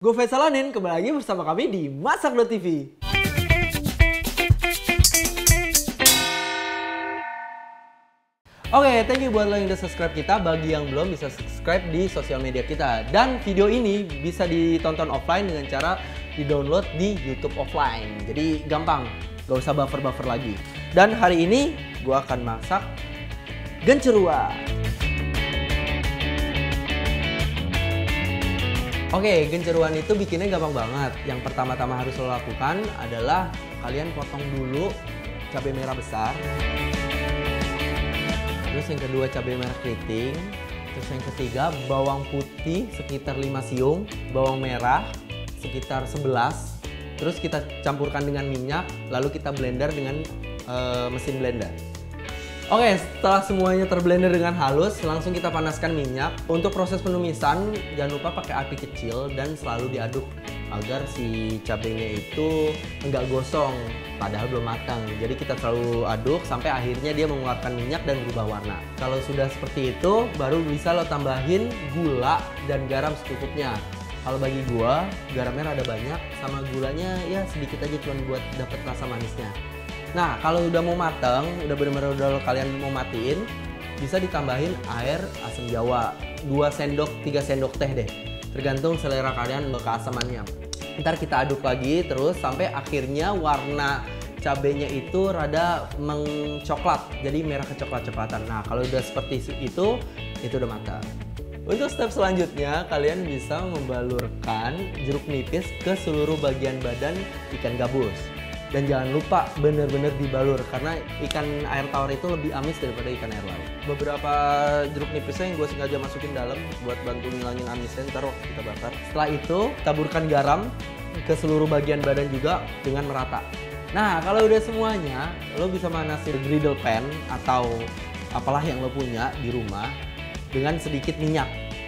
Gue Faisal Anin, kembali lagi bersama kami di Masak.tv. Oke, thank you buat lo yang udah subscribe kita. Bagi yang belum, bisa subscribe di sosial media kita. Dan video ini bisa ditonton offline dengan cara di-download di YouTube offline. Jadi gampang, gak usah buffer-buffer lagi. Dan hari ini gue akan masak genceruan. Oke, genceruan itu bikinnya gampang banget. Yang pertama-tama harus lo lakukan adalah kalian potong dulu cabai merah besar. Terus yang kedua cabai merah keriting. Terus yang ketiga bawang putih sekitar 5 siung. Bawang merah sekitar 11. Terus kita campurkan dengan minyak. Lalu kita blender dengan mesin blender. Oke, setelah semuanya terblender dengan halus, langsung kita panaskan minyak. Untuk proses penumisan, jangan lupa pakai api kecil dan selalu diaduk agar si cabenya itu enggak gosong, padahal belum matang. Jadi kita selalu aduk sampai akhirnya dia mengeluarkan minyak dan berubah warna. Kalau sudah seperti itu, baru bisa lo tambahin gula dan garam secukupnya. Kalau bagi gua, garamnya rada banyak, sama gulanya ya sedikit aja, cuma buat dapet rasa manisnya. Nah, kalau udah mau mateng, udah bener-bener udah kalian mau matiin, bisa ditambahin air asam jawa 2 sendok, 3 sendok teh deh. Tergantung selera kalian keasamannya. Ntar kita aduk lagi terus sampai akhirnya warna cabenya itu rada mengcoklat, jadi merah kecoklat-coklatan. Nah, kalau udah seperti itu udah matang. Untuk step selanjutnya, kalian bisa membalurkan jeruk nipis ke seluruh bagian badan ikan gabus. Dan jangan lupa bener-bener dibalur, karena ikan air tawar itu lebih amis daripada ikan air laut. Beberapa jeruk nipisnya yang gue sengaja masukin dalam buat bantu ngilangin amisnya, ntar waktu kita bakar. Setelah itu, taburkan garam ke seluruh bagian badan juga dengan merata. Nah, kalau udah semuanya, lo bisa manasin griddle pan atau apalah yang lo punya di rumah dengan sedikit minyak.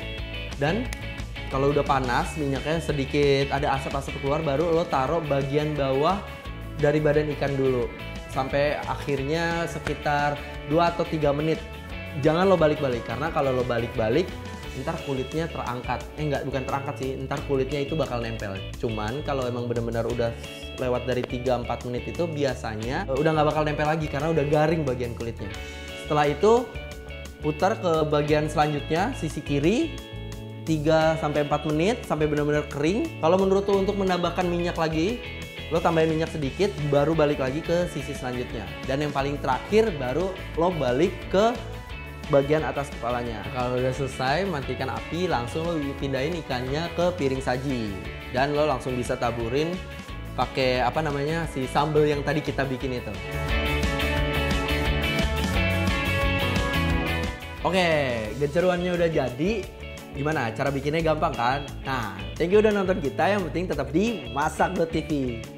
Dan kalau udah panas, minyaknya sedikit ada asap-asap keluar, baru lo taruh bagian bawah dari badan ikan dulu sampai akhirnya sekitar 2 atau 3 menit. Jangan lo balik-balik, karena kalau lo balik-balik ntar kulitnya terangkat. Bukan terangkat sih, ntar kulitnya itu bakal nempel. Cuman kalau emang benar-benar udah lewat dari 3-4 menit itu biasanya udah nggak bakal nempel lagi karena udah garing bagian kulitnya. Setelah itu putar ke bagian selanjutnya, sisi kiri 3-4 menit sampai benar-benar kering. Kalau menurut lo untuk menambahkan minyak lagi, lo tambahin minyak sedikit, baru balik lagi ke sisi selanjutnya. Dan yang paling terakhir baru lo balik ke bagian atas kepalanya. Kalau udah selesai, matikan api, langsung lo pindahin ikannya ke piring saji. Dan lo langsung bisa taburin pakai si sambal yang tadi kita bikin itu. Oke, genceruannya udah jadi. Gimana? Cara bikinnya gampang kan? Nah, thank you udah nonton kita. Yang penting tetap di Masak.tv.